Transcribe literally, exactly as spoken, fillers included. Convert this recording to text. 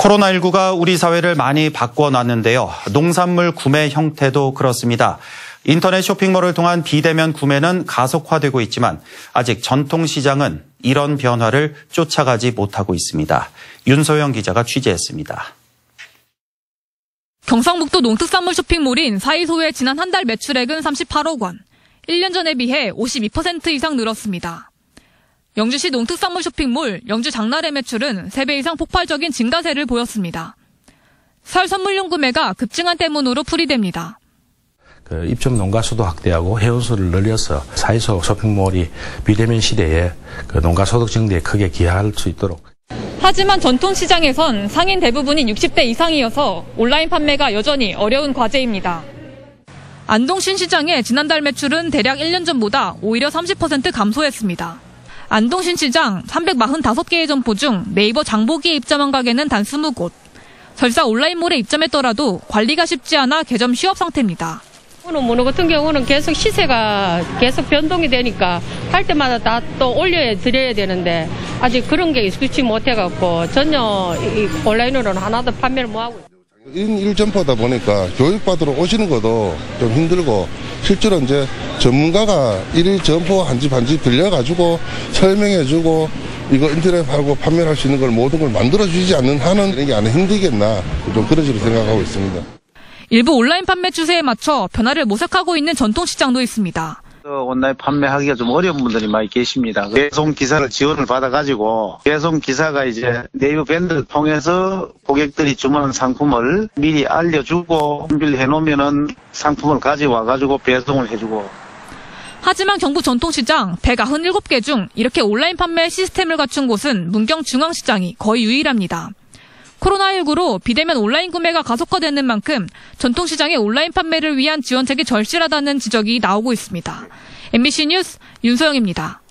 코로나십구가 우리 사회를 많이 바꿔놨는데요. 농산물 구매 형태도 그렇습니다. 인터넷 쇼핑몰을 통한 비대면 구매는 가속화되고 있지만 아직 전통시장은 이런 변화를 쫓아가지 못하고 있습니다. 윤소영 기자가 취재했습니다. 경상북도 농특산물 쇼핑몰인 사이소의 지난 한 달 매출액은 삼십팔억 원, 일 년 전에 비해 오십이 퍼센트 이상 늘었습니다. 영주시 농특산물 쇼핑몰 영주 장날의 매출은 세 배 이상 폭발적인 증가세를 보였습니다. 설 선물용 구매가 급증한 때문으로 풀이됩니다. 그 입점 농가 수도 확대하고 회원수를 늘려서 사이소 쇼핑몰이 비대면 시대에 그 농가 소득 증대에 크게 기여할 수 있도록. 하지만 전통시장에선 상인 대부분이 육십 대 이상이어서 온라인 판매가 여전히 어려운 과제입니다. 안동 신시장의 지난달 매출은 대략 일 년 전보다 오히려 삼십 퍼센트 감소했습니다. 안동 신시장 삼백사십오 개의 점포 중 네이버 장보기에 입점한 가게는 단 이십 곳. 설사 온라인몰에 입점했더라도 관리가 쉽지 않아 개점 휴업 상태입니다. 오늘 문어 같은 경우는 계속 시세가 계속 변동이 되니까 할 때마다 다 또 올려 드려야 되는데 아직 그런 게 익숙치 못해갖고 전혀 온라인으로는 하나도 판매를 못하고 있어요. 일 점포다 보니까 교육받으러 오시는 것도 좀 힘들고 실제로 이제 전문가가 일 점포 한 집 한 집 들려가지고 설명해주고 이거 인터넷 팔고 판매할 수 있는 걸 모든 걸 만들어주지 않는 한은 이런 게 안 힘들겠나 좀 그런 식으로 생각하고 있습니다. 일부 온라인 판매 추세에 맞춰 변화를 모색하고 있는 전통시장도 있습니다. 온라인 판매하기가 좀 어려운 분들이 많이 계십니다. 배송 기사를 지원을 받아가지고 배송 기사가 이제 네이버 밴드를 통해서 고객들이 주문한 상품을 미리 알려주고 준비를 해놓으면은 상품을 가져와가지고 배송을 해주고. 하지만 경북 전통시장 백구십칠 개 중 이렇게 온라인 판매 시스템을 갖춘 곳은 문경중앙시장이 거의 유일합니다. 코로나십구로 비대면 온라인 구매가 가속화되는 만큼 전통시장의 온라인 판매를 위한 지원책이 절실하다는 지적이 나오고 있습니다. 엠비씨 뉴스 윤소영입니다.